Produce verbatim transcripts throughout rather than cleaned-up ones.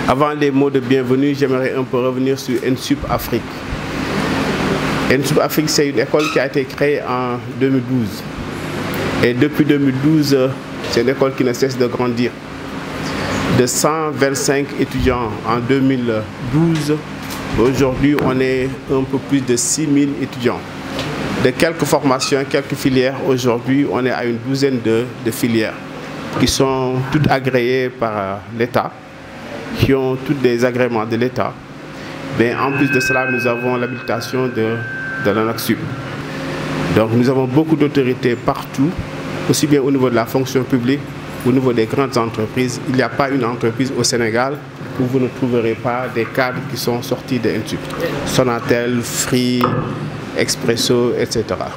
Avant les mots de bienvenue, j'aimerais un peu revenir sur ENSUP Afrique. ENSUP Afrique, c'est une école qui a été créée en deux mille douze. Et depuis deux mille douze, c'est une école qui ne cesse de grandir. De cent vingt-cinq étudiants en deux mille douze, aujourd'hui on est un peu plus de six mille étudiants. De quelques formations, quelques filières, aujourd'hui on est à une douzaine de, de filières qui sont toutes agréées par l'État, qui ont tous des agréments de l'État. Mais en plus de cela, nous avons l'habilitation de, de l'ANAQ-Sup. Donc nous avons beaucoup d'autorités partout, aussi bien au niveau de la fonction publique, au niveau des grandes entreprises. Il n'y a pas une entreprise au Sénégal où vous ne trouverez pas des cadres qui sont sortis de ENSUP. Sonatel, Free, Expresso, et cetera.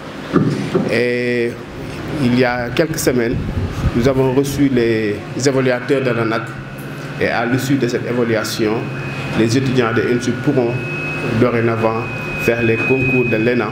Et il y a quelques semaines, nous avons reçu les évaluateurs de l'ANAQ. Et à l'issue de cette évaluation, les étudiants de ENSUP pourront dorénavant faire les concours de l'ENA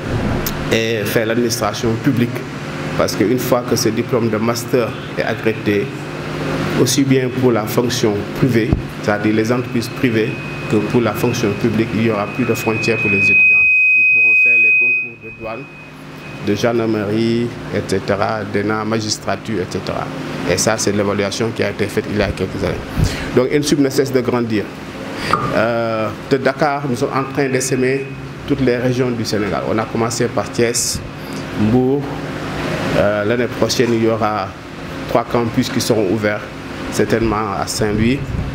et faire l'administration publique. Parce qu'une fois que ce diplôme de master est accrédité, aussi bien pour la fonction privée, c'est-à-dire les entreprises privées, que pour la fonction publique, il n'y aura plus de frontières pour les étudiants. Ils pourront faire les concours de douane, de gendarmerie, et cetera, d'ENA, magistrature, et cetera. Et ça, c'est l'évaluation qui a été faite il y a quelques années. Donc ENSUP ne cesse de grandir. Euh, de Dakar, nous sommes en train d'essaimer toutes les régions du Sénégal. On a commencé par Thiès, Mbour. Euh, L'année prochaine, il y aura trois campus qui seront ouverts, certainement à Saint-Louis,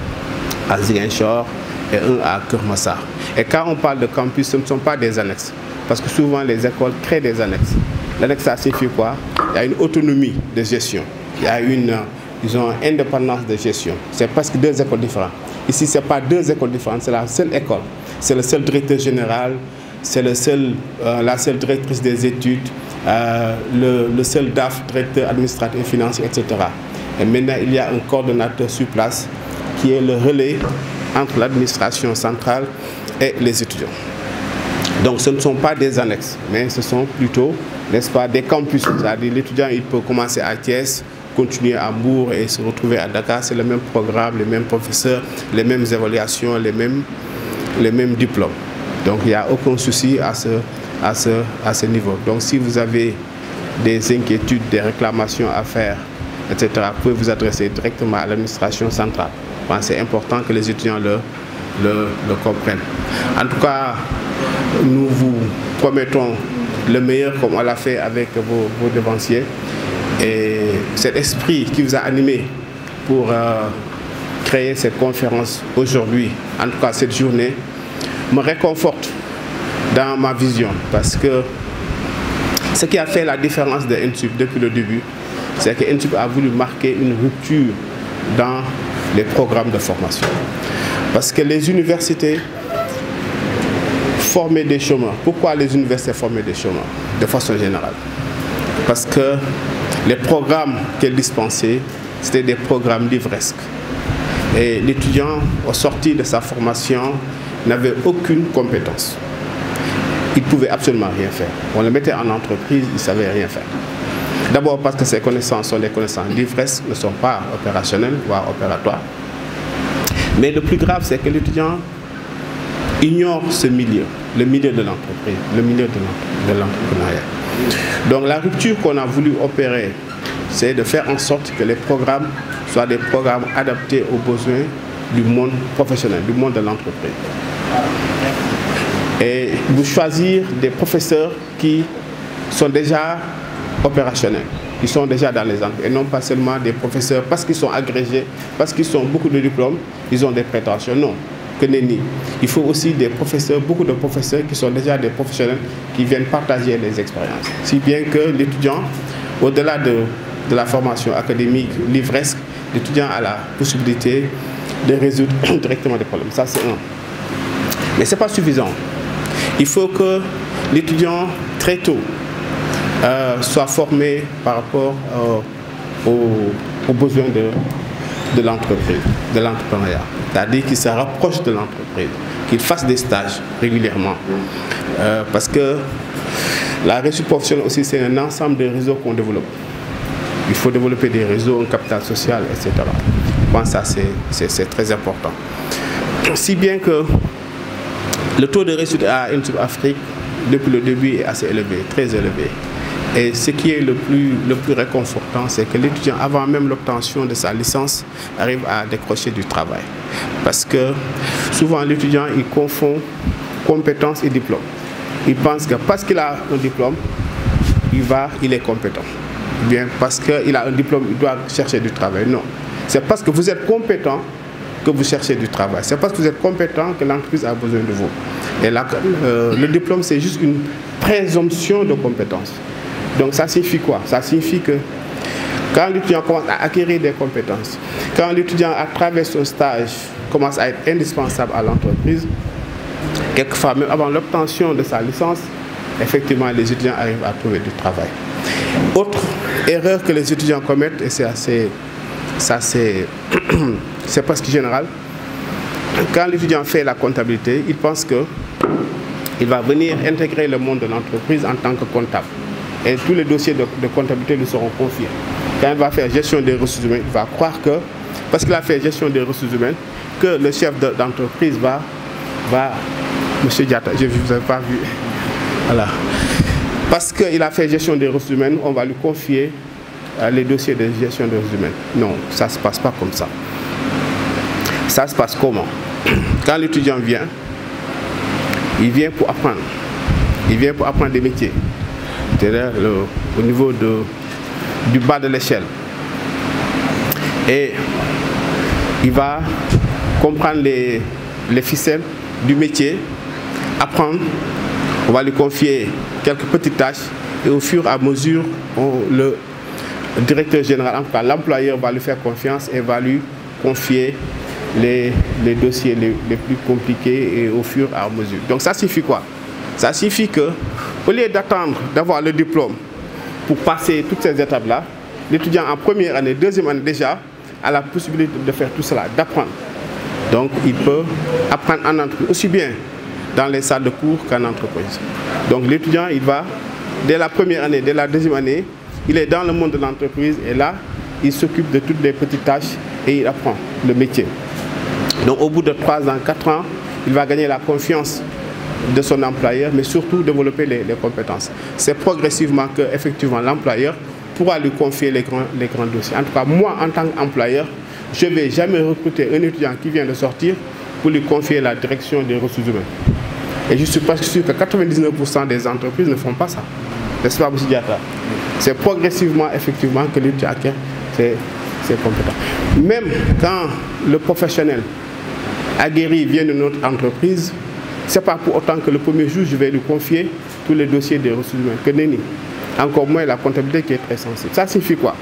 à Ziguinchor et un à Keur-Massar. Et quand on parle de campus, ce ne sont pas des annexes, parce que souvent les écoles créent des annexes. L'annexe, ça signifie quoi? Il y a une autonomie de gestion, il y a une disons, indépendance de gestion. C'est presque deux écoles différentes. Ici, ce n'est pas deux écoles différentes, c'est la seule école. C'est le seul directeur général, c'est le seul, euh, la seule directrice des études, euh, le, le seul D A F, directeur administratif et financier, et cetera. Et maintenant, il y a un coordonnateur sur place qui est le relais entre l'administration centrale et les étudiants. Donc ce ne sont pas des annexes, mais ce sont plutôt, n'est-ce pas, des campus. C'est-à-dire l'étudiant, il peut commencer à Thiès, continuer à Mbour et se retrouver à Dakar. C'est le même programme, les mêmes professeurs, les mêmes évaluations, les mêmes, les mêmes diplômes. Donc il n'y a aucun souci à ce, à, ce, à ce niveau. Donc si vous avez des inquiétudes, des réclamations à faire, et cetera, vous pouvez vous adresser directement à l'administration centrale. C'est important que les étudiants le, le, le comprennent. En tout cas, nous vous promettons le meilleur comme on l'a fait avec vos, vos devanciers. Et cet esprit qui vous a animé pour euh, créer cette conférence aujourd'hui, en tout cas cette journée, me réconforte dans ma vision. Parce que ce qui a fait la différence de ENSUP depuis le début, c'est que ENSUP a voulu marquer une rupture dans les programmes de formation. Parce que les universités formaient des chômeurs. Pourquoi les universités formaient des chômeurs? De façon générale. Parce que les programmes qu'elles dispensaient, c'était des programmes livresques. Et l'étudiant, au sortir de sa formation, n'avait aucune compétence. Il ne pouvait absolument rien faire. On le mettait en entreprise, il ne savait rien faire. D'abord parce que ces connaissances sont des connaissances livresques, ne sont pas opérationnelles, voire opératoires. Mais le plus grave, c'est que l'étudiant ignore ce milieu, le milieu de l'entreprise, le milieu de l'entrepreneuriat. Donc la rupture qu'on a voulu opérer, c'est de faire en sorte que les programmes soient des programmes adaptés aux besoins du monde professionnel, du monde de l'entreprise. Et vous choisir des professeurs qui sont déjà opérationnels, qui sont déjà dans les entreprises, et non pas seulement des professeurs parce qu'ils sont agrégés, parce qu'ils ont beaucoup de diplômes, ils ont des prétentions. Non, que nenni. Il faut aussi des professeurs, beaucoup de professeurs qui sont déjà des professionnels qui viennent partager les expériences. Si bien que l'étudiant, au-delà de, de la formation académique livresque, l'étudiant a la possibilité de résoudre directement des problèmes. Ça, c'est un. Mais ce n'est pas suffisant. Il faut que l'étudiant, très tôt, euh, soit formé par rapport euh, aux, aux besoins de, de l'entreprise, de l'entrepreneuriat. C'est-à-dire qu'il se rapproche de l'entreprise, qu'il fasse des stages régulièrement. Euh, parce que la réussite professionnelle aussi, c'est un ensemble de réseaux qu'on développe. Il faut développer des réseaux, un capital social, et cetera. pense que ça c'est très important. Si bien que le taux de réussite à INSUP Afrique, depuis le début, est assez élevé, très élevé. Et ce qui est le plus, le plus réconfortant, c'est que l'étudiant, avant même l'obtention de sa licence, arrive à décrocher du travail. Parce que souvent, l'étudiant, il confond compétence et diplôme. Il pense que parce qu'il a un diplôme, il, va, il est compétent. Bien, parce qu'il a un diplôme, il doit chercher du travail. Non. C'est parce que vous êtes compétent que vous cherchez du travail. C'est parce que vous êtes compétent que l'entreprise a besoin de vous. Et là, euh, le diplôme, c'est juste une présomption de compétence. Donc ça signifie quoi? Ça signifie que quand l'étudiant commence à acquérir des compétences, quand l'étudiant à travers son stage commence à être indispensable à l'entreprise, quelquefois même avant l'obtention de sa licence, effectivement les étudiants arrivent à trouver du travail. Autre erreur que les étudiants commettent, et c'est assez, ça c'est c'est presque général, quand l'étudiant fait la comptabilité, il pense que il va venir intégrer le monde de l'entreprise en tant que comptable. Et tous les dossiers de, de comptabilité lui seront confiés. Quand il va faire gestion des ressources humaines, il va croire que, parce qu'il a fait gestion des ressources humaines, que le chef d'entreprise va, va, Monsieur Diatta, je ne vous avais pas vu, voilà. Parce qu'il a fait gestion des ressources humaines, on va lui confier euh, les dossiers de gestion des ressources humaines. Non, ça ne se passe pas comme ça. Ça se passe comment? Quand l'étudiant vient, il vient pour apprendre. Il vient pour apprendre des métiers. C'est-à-dire au niveau de, du bas de l'échelle. Et il va comprendre les, les ficelles du métier, apprendre. On va lui confier quelques petites tâches et au fur et à mesure, on, le directeur général, en tout cas l'employeur, va lui faire confiance et va lui confier les, les dossiers les, les plus compliqués et au fur et à mesure. Donc ça signifie quoi? Ça signifie que, au lieu d'attendre d'avoir le diplôme pour passer toutes ces étapes-là, l'étudiant en première année, deuxième année déjà, a la possibilité de faire tout cela, d'apprendre. Donc il peut apprendre en entreprise, aussi bien dans les salles de cours qu'en entreprise. Donc l'étudiant, il va, dès la première année, dès la deuxième année, il est dans le monde de l'entreprise et là, il s'occupe de toutes les petites tâches et il apprend le métier. Donc au bout de trois ans, quatre ans, il va gagner la confiance de son employeur, mais surtout développer les, les compétences. C'est progressivement que effectivement l'employeur pourra lui confier les grands, les grands dossiers. En tout cas, moi, en tant qu'employeur, je ne vais jamais recruter un étudiant qui vient de sortir pour lui confier la direction des ressources humaines. Et je suis presque sûr que quatre-vingt-dix-neuf pour cent des entreprises ne font pas ça. N'est-ce pas, M. Diatta? C'est progressivement, effectivement, que l'étudiant acquiert ses, ses compétences. Même quand le professionnel aguerri vient de notre entreprise, ce n'est pas pour autant que le premier jour, je vais lui confier tous les dossiers des ressources humaines. Que nenni. Encore moins la comptabilité qui est très sensible. Ça signifie quoi?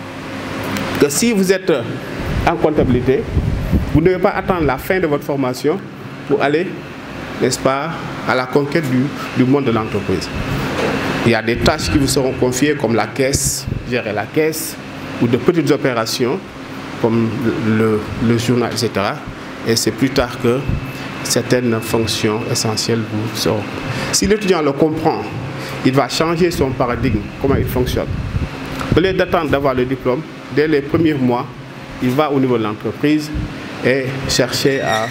Que si vous êtes en comptabilité, vous ne devez pas attendre la fin de votre formation pour aller, n'est-ce pas, à la conquête du, du monde de l'entreprise. Il y a des tâches qui vous seront confiées comme la caisse, gérer la caisse, ou de petites opérations comme le, le journal, et cetera. Et c'est plus tard que certaines fonctions essentielles vous seront. Si l'étudiant le comprend, il va changer son paradigme, comment il fonctionne. Au lieu d'attendre d'avoir le diplôme, dès les premiers mois, il va au niveau de l'entreprise et chercher à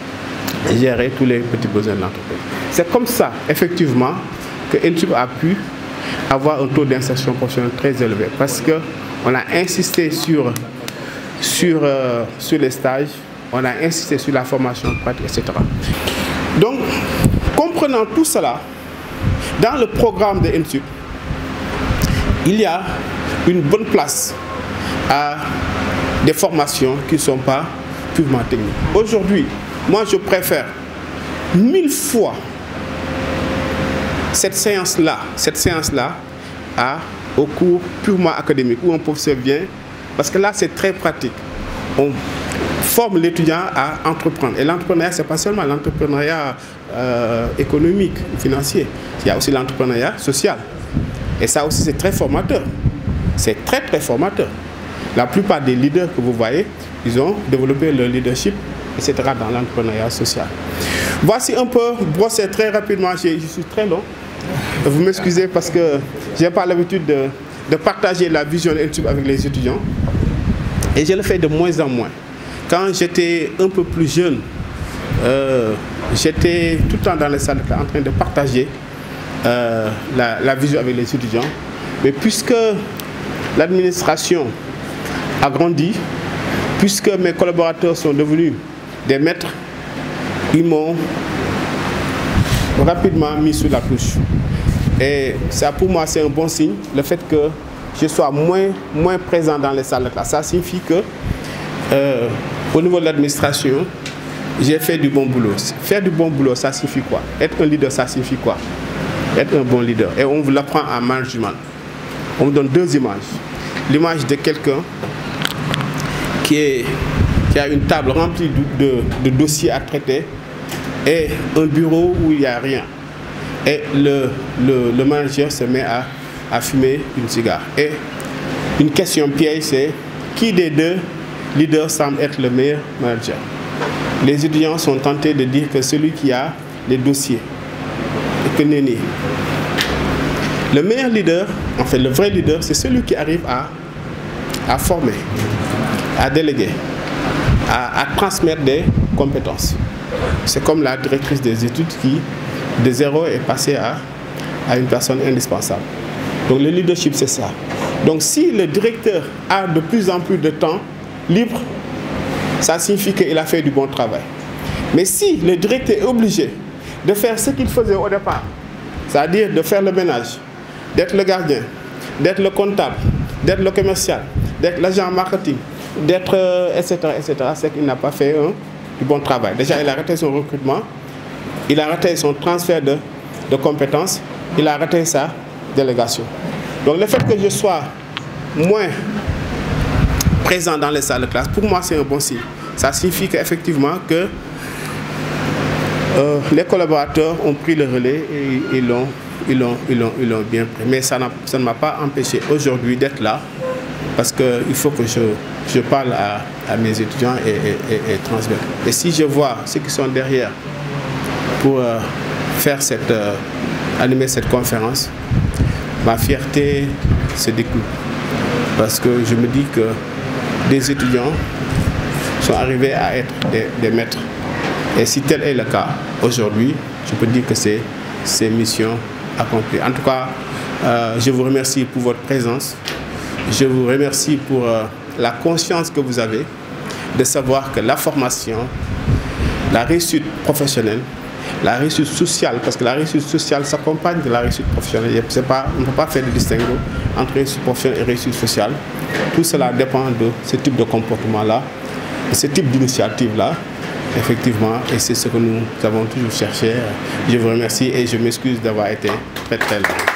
gérer tous les petits besoins de l'entreprise. C'est comme ça, effectivement, que INSUP a pu avoir un taux d'insertion professionnelle très élevé parce qu'on a insisté sur, sur, euh, sur les stages, on a insisté sur la formation pratique, et cetera. Donc, comprenant tout cela, dans le programme de INSUP, il y a une bonne place à des formations qui ne sont pas purement techniques. Aujourd'hui, moi je préfère mille fois cette séance-là, cette séance-là à, au cours purement académique où un professeur vient, parce que là c'est très pratique. On forme l'étudiant à entreprendre. Et l'entrepreneuriat, ce n'est pas seulement l'entrepreneuriat euh, économique, financier. Il y a aussi l'entrepreneuriat social. Et ça aussi, c'est très formateur. C'est très, très formateur. La plupart des leaders que vous voyez, ils ont développé leur leadership, et cetera dans l'entrepreneuriat social. Voici un peu, brossé très rapidement, je, je suis très long. Vous m'excusez parce que je n'ai pas l'habitude de, de partager la vision de INSUP avec les étudiants. Et je le fais de moins en moins. quand j'étais un peu plus jeune, euh, j'étais tout le temps dans les salles en train de partager euh, la, la vision avec les étudiants. Mais puisque l'administration a grandi, puisque mes collaborateurs sont devenus des maîtres, ils m'ont rapidement mis sous la touche. Et ça, pour moi, c'est un bon signe, le fait que je sois moins, moins présent dans les salles de classe. Ça signifie que, euh, au niveau de l'administration, j'ai fait du bon boulot. Faire du bon boulot, ça signifie quoi? Être un leader, ça signifie quoi? Être un bon leader. Et on vous l'apprend en management. On vous donne deux images. L'image de quelqu'un qui, est, qui a une table remplie de, de, de dossiers à traiter et un bureau où il n'y a rien. Et le, le, le manager se met à, à fumer une cigare. Et une question piège, c'est qui des deux leaders semble être le meilleur manager? Les étudiants sont tentés de dire que celui qui a les dossiers, et que Néné. Le meilleur leader, en fait le vrai leader, c'est celui qui arrive à, à former, à déléguer, à, à transmettre des compétences. C'est comme la directrice des études qui, de zéro, est passée à, à une personne indispensable. Donc le leadership, c'est ça. Donc si le directeur a de plus en plus de temps libre, ça signifie qu'il a fait du bon travail. Mais si le directeur est obligé de faire ce qu'il faisait au départ, c'est-à-dire de faire le ménage, d'être le gardien, d'être le comptable, d'être le commercial, d'être l'agent marketing, d'être, euh, et cetera, et cetera, c'est qu'il n'a pas fait un du bon travail. Déjà, il a raté son recrutement, il a raté son transfert de, de compétences, il a raté sa délégation. Donc le fait que je sois moins présent dans les salles de classe, pour moi, c'est un bon signe. Ça signifie qu'effectivement que euh, les collaborateurs ont pris le relais et ils l'ont ils l'ont ils l'ont ils l'ont bien pris. Mais ça, ça ne m'a pas empêché aujourd'hui d'être là parce qu'il faut que je, je parle à, à mes étudiants et, et, et, et transmettre. Et si je vois ceux qui sont derrière pour euh, faire cette, euh, animer cette conférence, ma fierté se décuple. Parce que je me dis que des étudiants sont arrivés à être des, des maîtres. Et si tel est le cas aujourd'hui, je peux dire que c'est mission accomplie. En tout cas, euh, je vous remercie pour votre présence. Je vous remercie pour euh, la conscience que vous avez de savoir que la formation, la réussite professionnelle, la réussite sociale, parce que la réussite sociale s'accompagne de la réussite professionnelle. Pas, on ne peut pas faire de distinguo entre réussite professionnelle et réussite sociale. Tout cela dépend de ce type de comportement-là, de ce type d'initiative-là, effectivement, et c'est ce que nous avons toujours cherché. Je vous remercie et je m'excuse d'avoir été très très long.